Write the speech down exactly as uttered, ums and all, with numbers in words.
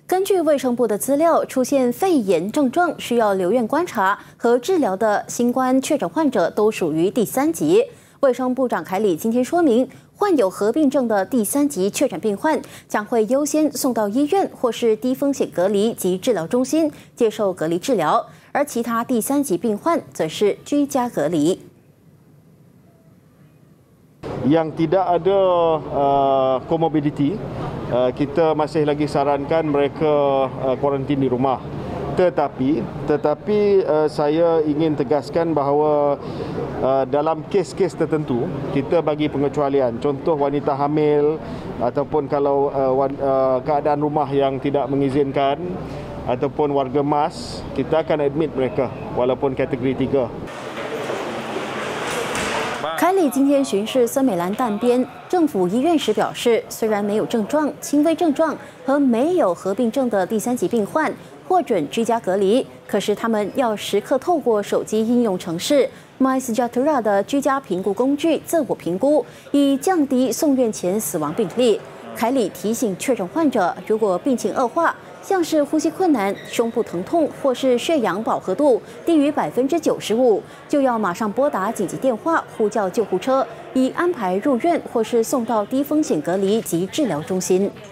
根据卫生部的资料，出现肺炎症状需要留院观察和治疗的新冠确诊患者都属于第三级。卫生部长凯里今天说明，患有合并症的第三级确诊病患将会优先送到医院或是低风险隔离及治疗中心接受隔离治疗，而其他第三级病患则是居家隔离。 Yang tidak ada uh, comorbidity, uh, kita masih lagi sarankan mereka uh, kuarantin di rumah. Tetapi, tetapi uh, saya ingin tegaskan bahawa uh, dalam kes-kes tertentu kita bagi pengecualian. Contoh wanita hamil ataupun kalau uh, uh, keadaan rumah yang tidak mengizinkan ataupun warga mas, kita akan admit mereka walaupun kategori tiga. 凯里今天巡视森美兰淡边政府医院时表示，虽然没有症状、轻微症状和没有合并症的第三级病患获准居家隔离，可是他们要时刻透过手机应用程式 MySejahtera 的居家评估工具自我评估，以降低送院前死亡病例。凯里提醒确诊患者，如果病情恶化， 像是呼吸困难、胸部疼痛或是血氧饱和度低于百分之九十五，就要马上拨打紧急电话，呼叫救护车，以安排入院或是送到低风险隔离及治疗中心。